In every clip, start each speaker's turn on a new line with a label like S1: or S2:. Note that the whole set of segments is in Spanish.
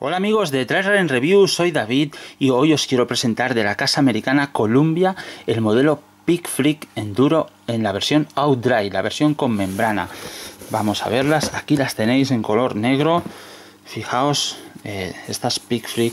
S1: Hola amigos de Trail Running Review, soy David y hoy os quiero presentar de la casa americana Columbia el modelo Peak Freak Enduro en la versión OutDry, la versión con membrana. Vamos a verlas, aquí las tenéis en color negro. Fijaos, estas Peak Freak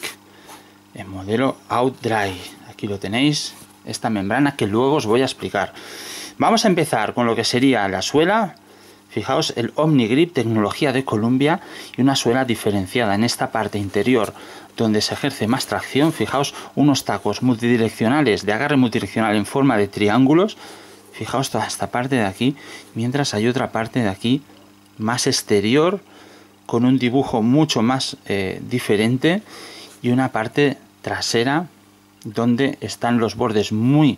S1: en modelo OutDry, aquí lo tenéis, esta membrana que luego os voy a explicar. Vamos a empezar con lo que sería la suela. Fijaos, el OmniGrip, tecnología de Columbia, y una suela diferenciada en esta parte interior donde se ejerce más tracción. Fijaos, unos tacos multidireccionales, de agarre multidireccional en forma de triángulos. Fijaos toda esta parte de aquí, mientras hay otra parte de aquí más exterior con un dibujo mucho más diferente, y una parte trasera donde están los bordes muy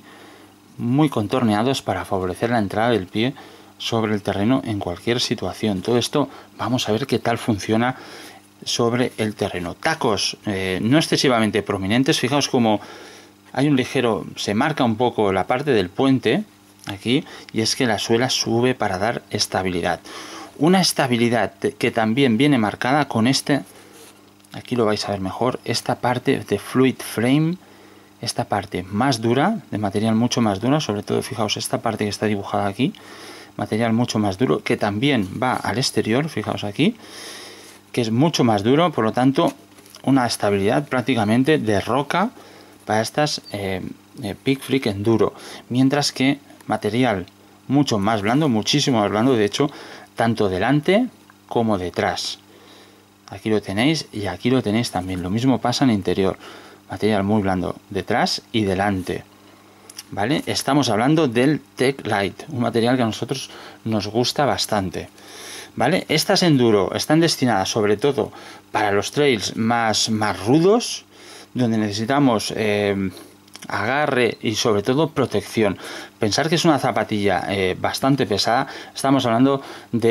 S1: contorneados para favorecer la entrada del pie sobre el terreno en cualquier situación. Todo esto vamos a ver qué tal funciona sobre el terreno. Tacos no excesivamente prominentes. Fijaos como hay un ligero, se marca un poco la parte del puente aquí, y es que la suela sube para dar estabilidad. Una estabilidad que también viene marcada con este, aquí lo vais a ver mejor, esta parte de Fluid Frame, esta parte más dura, de material mucho más duro, sobre todo fijaos esta parte que está dibujada aquí, material mucho más duro, que también va al exterior, fijaos aquí, que es mucho más duro, por lo tanto una estabilidad prácticamente de roca para estas Peak Freak Enduro, mientras que material mucho más blando, muchísimo más blando, de hecho, tanto delante como detrás. Aquí lo tenéis y aquí lo tenéis también, lo mismo pasa en interior, material muy blando detrás y delante. ¿Vale? Estamos hablando del Tech Light, un material que a nosotros nos gusta bastante. ¿Vale? Estas enduro están destinadas sobre todo para los trails más rudos, donde necesitamos agarre y sobre todo protección. Pensar que es una zapatilla bastante pesada. Estamos hablando de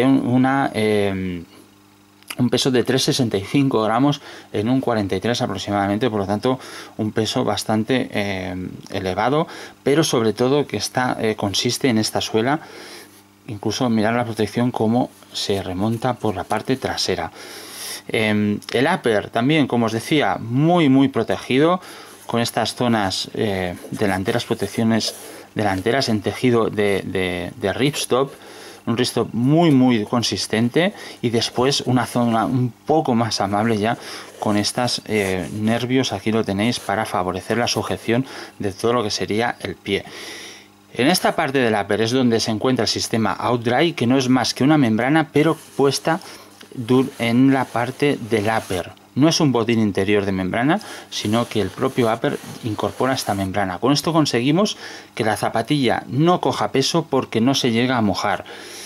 S1: un peso de 365 gramos en un 43 aproximadamente, por lo tanto un peso bastante elevado, pero sobre todo que consiste en esta suela. Incluso mirar la protección como se remonta por la parte trasera. El upper también, como os decía, muy protegido, con estas zonas delanteras, protecciones delanteras en tejido de ripstop, un ripstop muy consistente, y después una zona un poco más amable ya con estas nervios, aquí lo tenéis, para favorecer la sujeción de todo lo que sería el pie. En esta parte del upper es donde se encuentra el sistema OutDry, que no es más que una membrana pero puesta en la parte del upper. No es un botín interior de membrana, sino que el propio upper incorpora esta membrana. Con esto conseguimos que la zapatilla no coja peso porque no se llega a mojar.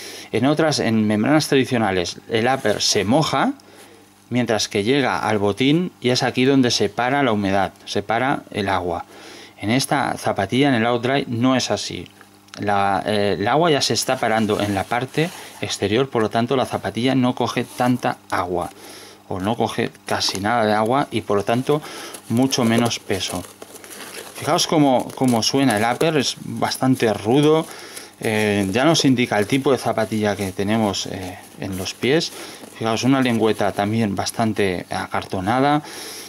S1: En membranas tradicionales, el upper se moja mientras que llega al botín, y es aquí donde se para la humedad, se para el agua. En esta zapatilla, en el OutDry, no es así. El agua ya se está parando en la parte exterior, por lo tanto la zapatilla no coge tanta agua, o no coge casi nada de agua, y por lo tanto mucho menos peso. Fijaos cómo suena el upper, es bastante rudo. Ya nos indica el tipo de zapatilla que tenemos en los pies. Fijaos, una lengüeta también bastante acartonada,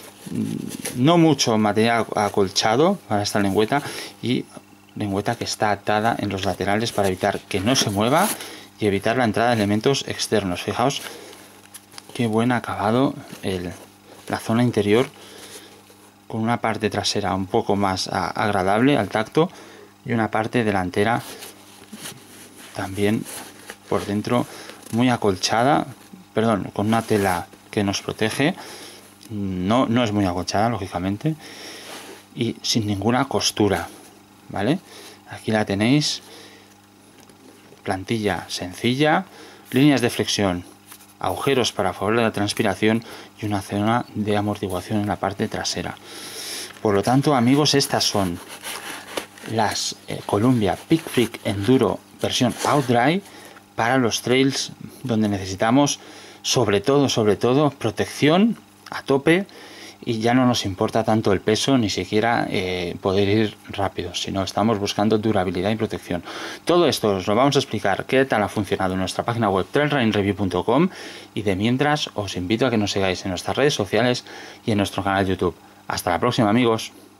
S1: no mucho material acolchado para esta lengüeta, y lengüeta que está atada en los laterales para evitar que no se mueva y evitar la entrada de elementos externos. Fijaos qué buen acabado la zona interior, con una parte trasera un poco más agradable al tacto, y una parte delantera también por dentro muy acolchada, con una tela que nos protege. No es muy acolchada, lógicamente, y sin ninguna costura, ¿vale? Aquí la tenéis, plantilla sencilla, líneas de flexión, agujeros para favorecer la transpiración y una zona de amortiguación en la parte trasera. Por lo tanto, amigos, estas son las Columbia Peak Freak Enduro versión OutDry para los trails donde necesitamos sobre todo protección a tope, y ya no nos importa tanto el peso, ni siquiera poder ir rápido, sino estamos buscando durabilidad y protección. Todo esto os lo vamos a explicar qué tal ha funcionado en nuestra página web trailrunningreview.com, y de mientras os invito a que nos sigáis en nuestras redes sociales y en nuestro canal de YouTube. Hasta la próxima, amigos.